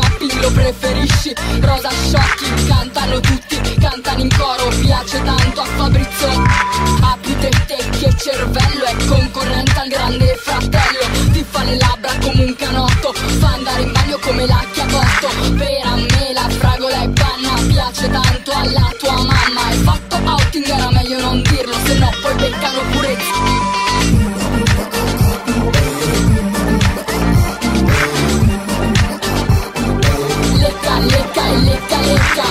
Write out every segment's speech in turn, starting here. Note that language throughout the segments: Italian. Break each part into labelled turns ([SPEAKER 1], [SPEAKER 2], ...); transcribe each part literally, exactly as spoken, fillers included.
[SPEAKER 1] shopping lo preferisci? Rosa shocking, cantano tutti, cantano in coro. Piace tanto a Fabrizio. Aprite te che cervello, è concorrente al grande fratello. Ti fa le labbra come un canotto, fa andare in bagno come la chiavotto. Per a me la fragola è panna, piace tanto alla tua mamma. Hai fatto outing, era meglio non dirlo, se no poi beccano pure. Lecca, lecca e lecca, lecca.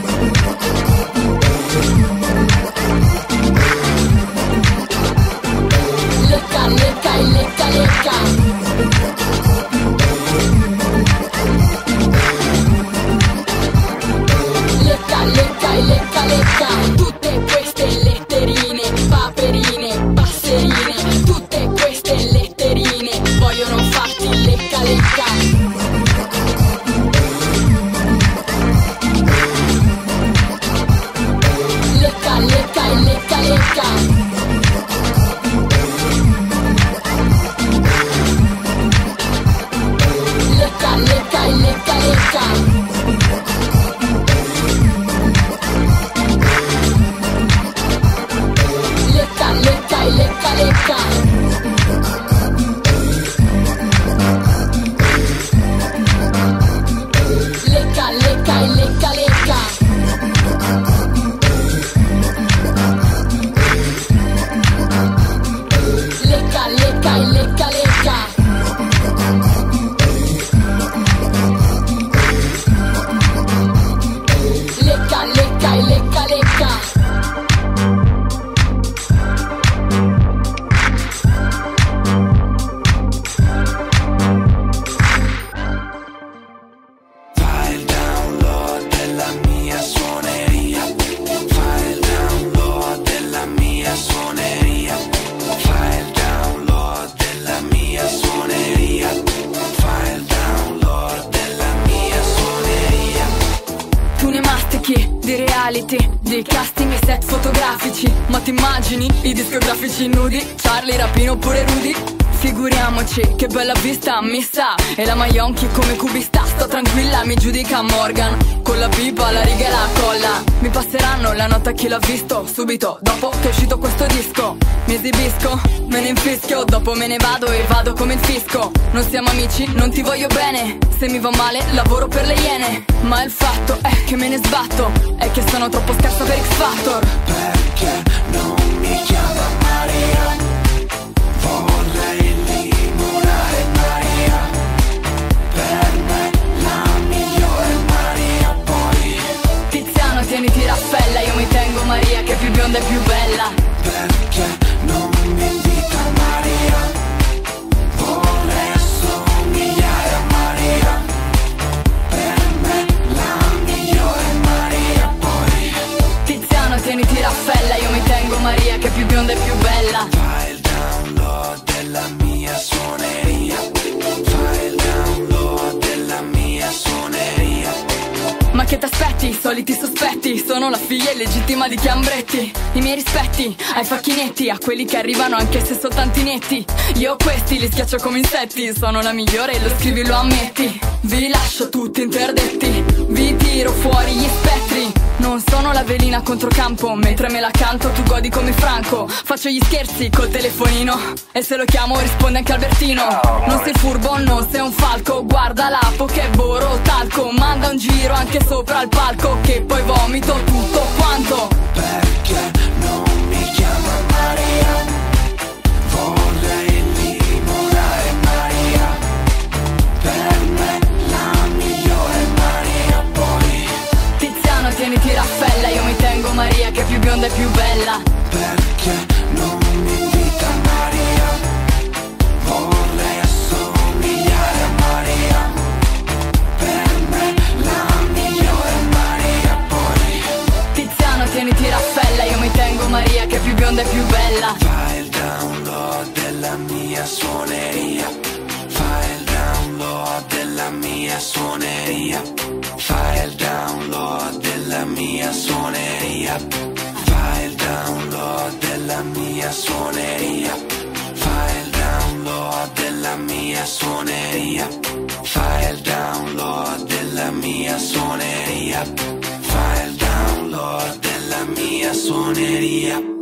[SPEAKER 1] Lecca, lecca e lecca, lecca. Lecca, lecca e lecca, lecca. Tutte queste letterine, paperine, passerine. Tutte queste letterine vogliono farti lecca, lecca. Lecca, lecca e lecca, lecca. Lecca, lecca e lecca, lecca. Lecca, lecca e lecca, lecca. Lecca, lecca e lecca, lecca. Lecca, lecca e lecca, lecca. Lecca, lecca e lecca, lecca.
[SPEAKER 2] Fai il download della mia suoneria. Fai il download della mia suoneria. Fai il download della mia suoneria. Fai il download della mia suoneria.
[SPEAKER 1] Tu ne mastichi di reality, di casting e set fotografici. Ma ti immagini i discografici nudi? Charlie, Rapino oppure Rudy? Figuriamoci, che bella vista mi sa. E la Maionchi come cubista. Sto tranquilla, mi giudica Morgan. Con la pipa, la riga e la colla. Mi passeranno la nota a chi l'ha visto. Subito dopo che è uscito questo disco mi esibisco, me ne infischio. Dopo me ne vado e vado come il fisco. Non siamo amici, non ti voglio bene. Se mi va male, lavoro per le iene. Ma il fatto è che me ne sbatto. È che sono troppo scarsa per X Factor.
[SPEAKER 2] Perché non mi chiama Maria? Vorrei limonare Maria. Per me la migliore Maria. Poi
[SPEAKER 1] Tiziano, tieniti Raffaella, io mi tengo Maria che è più bionda e più bella.
[SPEAKER 2] perché non mi invita Maria? Vorrei assomigliare a Maria. Per me la migliore Maria. Poi
[SPEAKER 1] Tiziano, tieniti Raffaella, io mi tengo Maria che è più bionda e più bella.
[SPEAKER 2] fai il download della mia suoneria. Fai il download della mia suoneria.
[SPEAKER 1] Ma che t'aspetti? I soliti sospetti. Sono la figlia illegittima di Chiambretti. I miei rispetti ai facchinetti, a quelli che arrivano anche se sono tanti netti. Io questi li schiaccio come insetti. Sono la migliore, lo scrivi, lo ammetti. Vi lascio tutti interdetti. Vi tiro fuori gli spettri. Non sono la velina controcampo. Mentre me la canto tu godi come Franco. Faccio gli scherzi col telefonino e se lo chiamo risponde anche Albertino. Non sei furbo, non sei un falco. Guarda l'apo che è boro talco. Manda un giro anche sopra il palco che poi vomito tutto quanto.
[SPEAKER 2] Perché non mi chiama Maria? Vorrei limonare Maria. Per me la migliore Maria. Poi
[SPEAKER 1] Tiziano, tieniti Raffaella, io mi tengo Maria che è più bionda e più bella.
[SPEAKER 2] perché non mi invita Maria? Vorrei assomigliare a Maria. Per me la migliore Maria. Poi
[SPEAKER 1] Tiziano, tieniti Raffaella, io mi tengo Maria che è più bionda e più bella.
[SPEAKER 2] fai il download della mia suoneria. Fai il download della mia suoneria. Fai il download della mia suoneria. Fai il download della mia suoneria. Fai il download della mia suoneria. Fai il download della mia suoneria. Fai il download della mia suoneria.